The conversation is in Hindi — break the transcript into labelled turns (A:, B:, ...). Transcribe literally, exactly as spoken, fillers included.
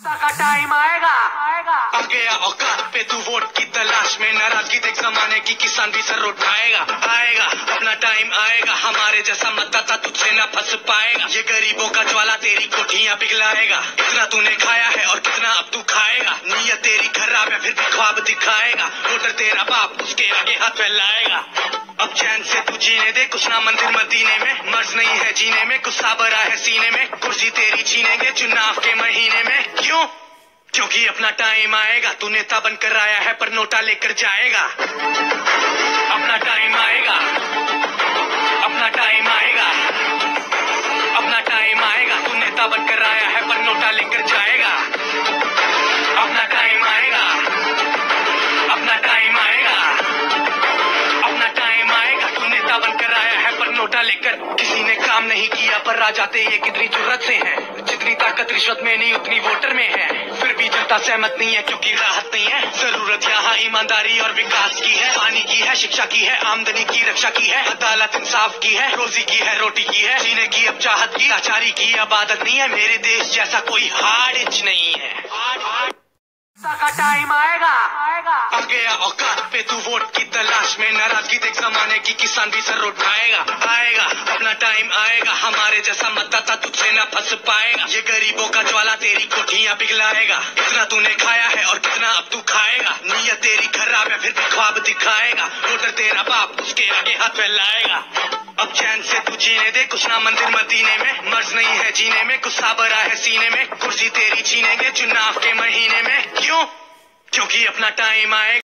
A: का टाइम आएगा आएगा
B: आ गया औकात पे तू वोट की तलाश में, नाराजगी देख जमाने की, किसान भी सर उठाएगा। आएगा अपना टाइम आएगा, हमारे जैसा मतदाता तुझसे ना फंस पाएगा। ये गरीबों का ज्वाला तेरी कोठियां पिघलाएगा। कितना तूने खाया है और कितना अब तू खाएगा। नीयत तेरी खराब है फिर भी ख्वाब दिखाएगा। वोटर तेरा बाप उसके आगे हाथ फैलाएगा। अब चैन से तू जीने दे, कुछ ना मंदिर मदीने में, मर्ज नहीं है जीने में, गुस्सा भरा है सीने में। कुर्सी तेरी छीनेंगे चुनाव के महीने में। क्यों? क्योंकि अपना टाइम आएगा, तू नेता बनकर आया है पर नोटा लेकर जाएगा। अपना टाइम आएगा, अपना टाइम आएगा, अपना टाइम आएगा, तू नेता बनकर आया है पर नोटा लेकर जाएगा। अपना टाइम आएगा, अपना टाइम आएगा, अपना टाइम आएगा, तू नेता बनकर आया है पर नोटा लेकर। किसी ने काम नहीं किया पर आ जाते ये कितनी जुर्रत से है। जितनी ताकत रिश्वत में नहीं उतनी वोटर में है। फिर भी जनता सहमत नहीं है क्योंकि राहत नहीं है। जरूरत यहाँ ईमानदारी और विकास की है। पानी की है, शिक्षा की है, आमदनी की रक्षा की है, अदालत इंसाफ की है, रोजी की है, रोटी की है, जीने की अब चाहत की, लाचारी की आबादत नहीं है। मेरे देश जैसा कोई हाड़ इंच नहीं है।
A: का टाइम आएगा आएगा
B: आ गया औकात पे तू वोट की तलाश में, नाराजगी देख जमाने की, किसान भी सर उठाएगा। आएगा अपना टाइम आएगा, हमारे जैसा मतदाता तुझसे ना फंस पाएगा। ये गरीबों का ज्वाला तेरी कोठियां पिघलाएगा। कितना तूने खाया है और कितना अब तू खाएगा। नीयत तेरी खराब है फिर भी ख्वाब दिखाएगा। वोटर तेरा बाप उसके आगे हाथ फैलाएगा। अब चैन से तू जीने दे, कुछ ना मंदिर मदीने में, मर्ज नहीं है जीने में, गुस्सा भरा है सीने में। कुर्सी तेरी छीनेंगे चुनाव के महीने में। क्यों? क्योंकि अपना टाइम आएगा।